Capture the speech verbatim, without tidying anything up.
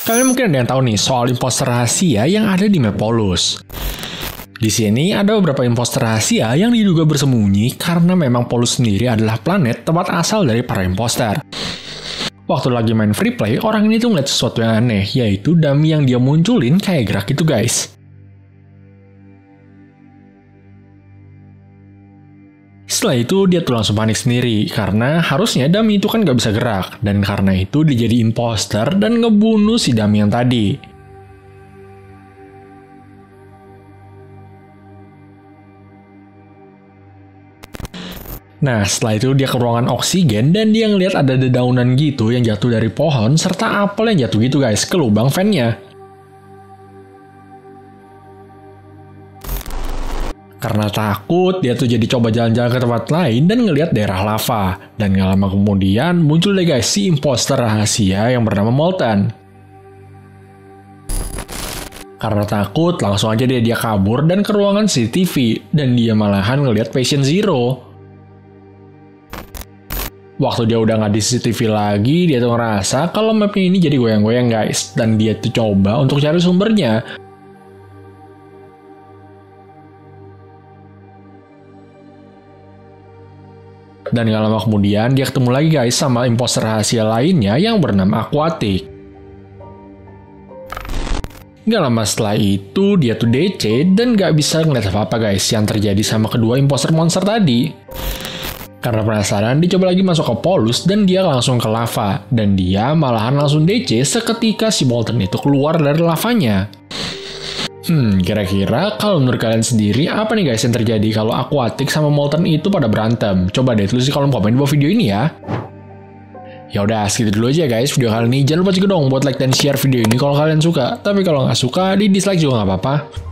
Kalian mungkin ada yang tahu nih soal imposter rahasia yang ada di map Polus. Di sini ada beberapa imposter rahasia yang diduga bersembunyi karena memang Polus sendiri adalah planet tempat asal dari para imposter. Waktu lagi main free play, orang ini tuh ngeliat sesuatu yang aneh, yaitu dummy yang dia munculin kayak gerak gitu guys. Setelah itu dia tuh langsung panik sendiri, karena harusnya dummy itu kan gak bisa gerak, dan karena itu dia jadi imposter dan ngebunuh si dummy yang tadi. Nah, setelah itu dia ke ruangan oksigen dan dia ngeliat ada dedaunan gitu yang jatuh dari pohon, serta apel yang jatuh gitu guys, ke lubang fan-nya. Karena takut, dia tuh jadi coba jalan-jalan ke tempat lain dan ngeliat daerah lava. Dan gak lama kemudian muncul deh guys si imposter rahasia yang bernama Molten. Karena takut, langsung aja dia, dia kabur dan ke ruangan C C T V. Dan dia malahan ngeliat Patient Zero. Waktu dia udah nggak di C C T V lagi, dia tuh ngerasa kalau mapnya ini jadi goyang-goyang guys. Dan dia tuh coba untuk cari sumbernya. Dan gak lama kemudian dia ketemu lagi guys sama imposter rahasia lainnya yang bernama Aquatic. Gak lama setelah itu dia tuh D C dan gak bisa ngeliat apa-apa guys yang terjadi sama kedua imposter monster tadi. Karena penasaran dia coba lagi masuk ke Polus dan dia langsung ke lava. Dan dia malahan langsung D C seketika si Molten itu keluar dari lavanya. Hmm, kira-kira kalau menurut kalian sendiri, apa nih guys yang terjadi kalau Aquatic sama Molten itu pada berantem? Coba deh tulis di kolom komen di bawah video ini ya. Ya udah, segitu dulu aja guys video kali ini. Jangan lupa juga dong buat like dan share video ini kalau kalian suka. Tapi kalau nggak suka, di dislike juga nggak apa-apa.